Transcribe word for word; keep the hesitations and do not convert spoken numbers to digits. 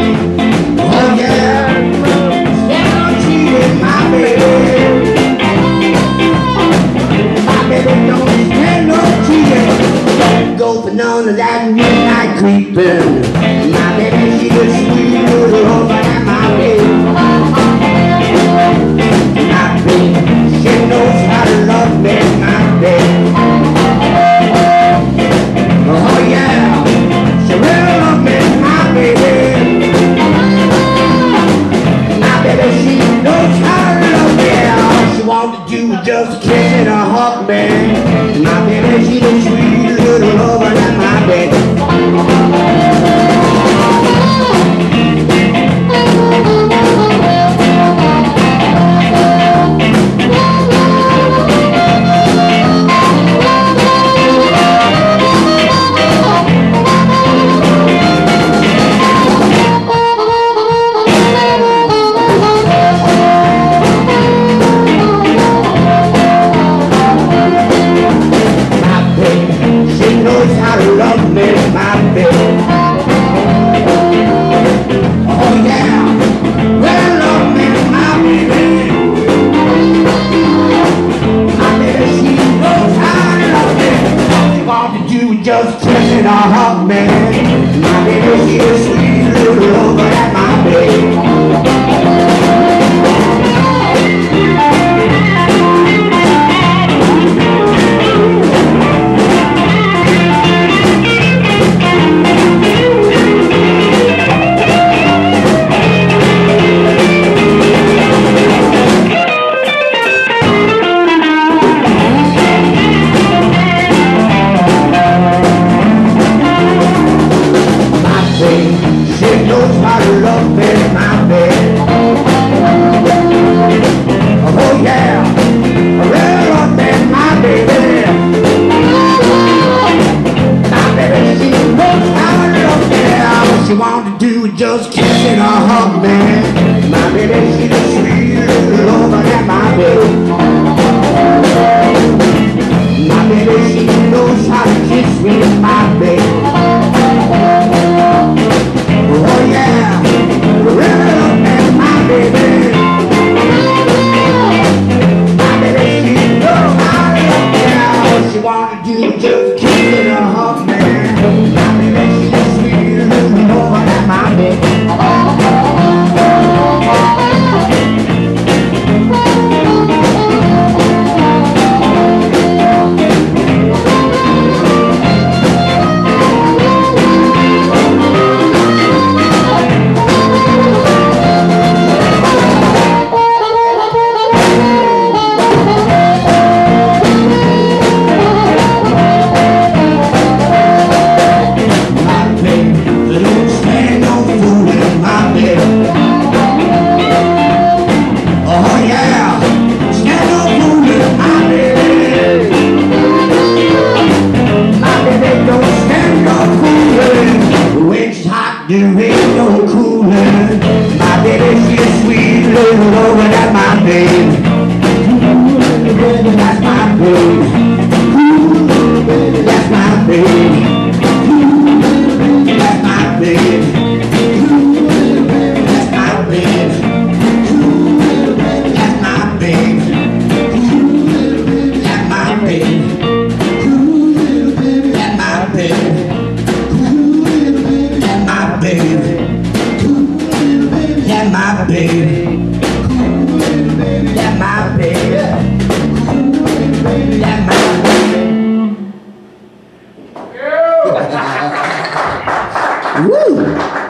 Oh yeah, stand on cheating, my baby. My baby don't stand no cheating. Don't go for none of that midnight creeping. My baby, she a sweet little over at my baby. My baby, she knows how to love me, my baby. Oh yeah, she really love me, my baby. My baby, she knows how to love me. All she wants to do is just kiss and a hug me. My baby, she a sweet little lover than my baby. Just kissing a hug, man. My baby, she a sweet little over at my baby. Just kissing a hug, man. My baby, she's a sweet little over at my baby. My baby, she knows how to kiss me, my baby. Oh yeah, really love me, my baby. My baby, she knows how to love me. All she wanna do is just kissing a hug, man. My baby, she's a sweet little over at my baby. There ain't no cooling. My baby, she's a sweet little over at my baby. That's my baby. That's my baby. That's my baby. That's my baby. That's my baby. That's my baby. That's my baby. Baby, yeah, my baby, yeah, my baby, yeah, my baby. Woo!